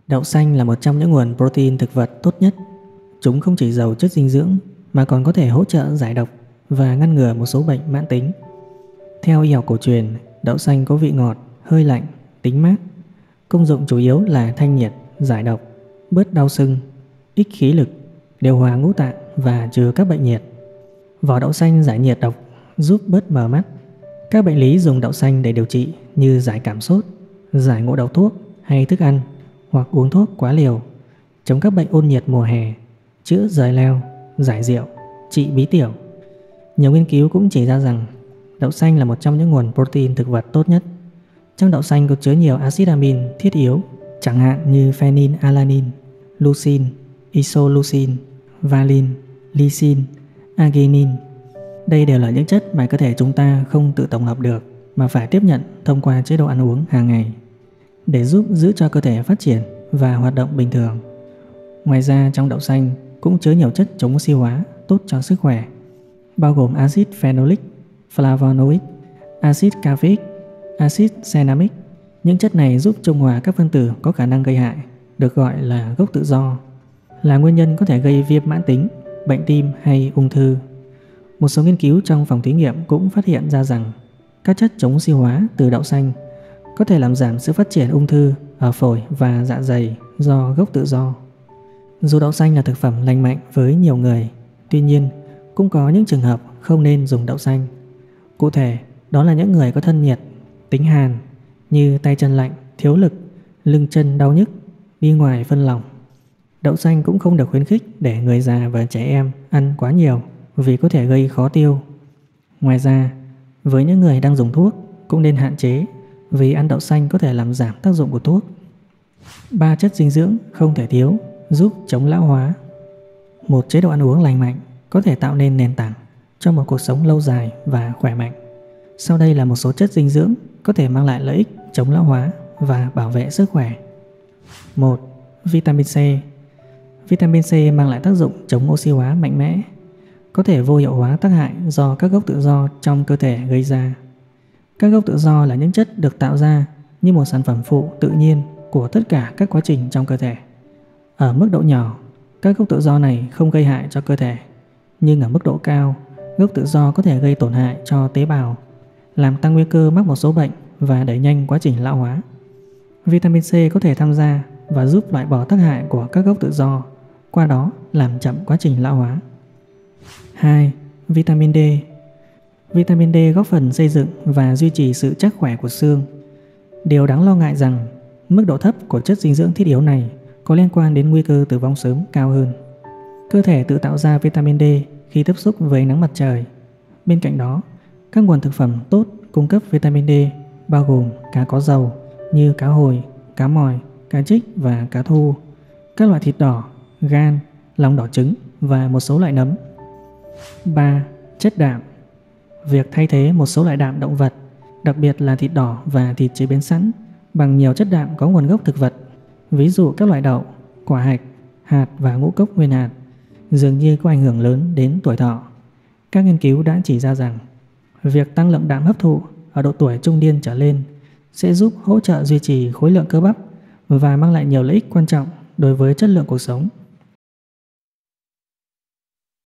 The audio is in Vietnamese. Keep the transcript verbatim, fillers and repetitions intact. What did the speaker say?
Đậu xanh là một trong những nguồn protein thực vật tốt nhất. Chúng không chỉ giàu chất dinh dưỡng mà còn có thể hỗ trợ giải độc và ngăn ngừa một số bệnh mãn tính. Theo y học cổ truyền, đậu xanh có vị ngọt, hơi lạnh, tính mát. Công dụng chủ yếu là thanh nhiệt, giải độc, bớt đau sưng, ích khí lực, điều hòa ngũ tạng và trừ các bệnh nhiệt. Vỏ đậu xanh giải nhiệt độc, giúp bớt mờ mắt. Các bệnh lý dùng đậu xanh để điều trị như giải cảm sốt, giải ngộ độc thuốc hay thức ăn, hoặc uống thuốc quá liều, chống các bệnh ôn nhiệt mùa hè, chữa rời leo, giải rượu, trị bí tiểu. Nhiều nghiên cứu cũng chỉ ra rằng đậu xanh là một trong những nguồn protein thực vật tốt nhất. Trong đậu xanh có chứa nhiều axit amin thiết yếu, chẳng hạn như phenylalanine, leucine, isoleucine, valine, lysine, arginine. Đây đều là những chất mà cơ thể chúng ta không tự tổng hợp được mà phải tiếp nhận thông qua chế độ ăn uống hàng ngày để giúp giữ cho cơ thể phát triển và hoạt động bình thường. Ngoài ra, trong đậu xanh cũng chứa nhiều chất chống oxy hóa tốt cho sức khỏe, bao gồm axit phenolic, flavonoid, axit caffeic, axit cinnamic. Những chất này giúp trung hòa các phân tử có khả năng gây hại, được gọi là gốc tự do, là nguyên nhân có thể gây viêm mãn tính, bệnh tim hay ung thư. Một số nghiên cứu trong phòng thí nghiệm cũng phát hiện ra rằng các chất chống oxy hóa từ đậu xanh có thể làm giảm sự phát triển ung thư ở phổi và dạ dày do gốc tự do. Dù đậu xanh là thực phẩm lành mạnh với nhiều người, tuy nhiên cũng có những trường hợp không nên dùng đậu xanh. Cụ thể, đó là những người có thân nhiệt, tính hàn như tay chân lạnh, thiếu lực, lưng chân đau nhức, đi ngoài phân lỏng. Đậu xanh cũng không được khuyến khích để người già và trẻ em ăn quá nhiều vì có thể gây khó tiêu. Ngoài ra, với những người đang dùng thuốc cũng nên hạn chế vì ăn đậu xanh có thể làm giảm tác dụng của thuốc. Ba chất dinh dưỡng không thể thiếu giúp chống lão hóa. Một chế độ ăn uống lành mạnh có thể tạo nên nền tảng cho một cuộc sống lâu dài và khỏe mạnh. Sau đây là một số chất dinh dưỡng có thể mang lại lợi ích chống lão hóa và bảo vệ sức khỏe. một. Vitamin C. Vitamin C mang lại tác dụng chống oxy hóa mạnh mẽ, có thể vô hiệu hóa tác hại do các gốc tự do trong cơ thể gây ra. Các gốc tự do là những chất được tạo ra như một sản phẩm phụ tự nhiên của tất cả các quá trình trong cơ thể. Ở mức độ nhỏ, các gốc tự do này không gây hại cho cơ thể, nhưng ở mức độ cao, gốc tự do có thể gây tổn hại cho tế bào, làm tăng nguy cơ mắc một số bệnh và đẩy nhanh quá trình lão hóa. Vitamin C có thể tham gia và giúp loại bỏ tác hại của các gốc tự do, qua đó làm chậm quá trình lão hóa. hai. Vitamin D. Vitamin D góp phần xây dựng và duy trì sự chắc khỏe của xương. Điều đáng lo ngại rằng mức độ thấp của chất dinh dưỡng thiết yếu này có liên quan đến nguy cơ tử vong sớm cao hơn. Cơ thể tự tạo ra vitamin D khi tiếp xúc với nắng mặt trời. Bên cạnh đó, các nguồn thực phẩm tốt cung cấp vitamin D bao gồm cá có dầu như cá hồi, cá mòi, cá trích và cá thu, các loại thịt đỏ, gan, lòng đỏ trứng và một số loại nấm. ba. Chất đạm. Việc thay thế một số loại đạm động vật, đặc biệt là thịt đỏ và thịt chế biến sẵn, bằng nhiều chất đạm có nguồn gốc thực vật, ví dụ các loại đậu, quả hạch, hạt và ngũ cốc nguyên hạt, dường như có ảnh hưởng lớn đến tuổi thọ. Các nghiên cứu đã chỉ ra rằng việc tăng lượng đạm hấp thụ ở độ tuổi trung niên trở lên sẽ giúp hỗ trợ duy trì khối lượng cơ bắp và mang lại nhiều lợi ích quan trọng đối với chất lượng cuộc sống.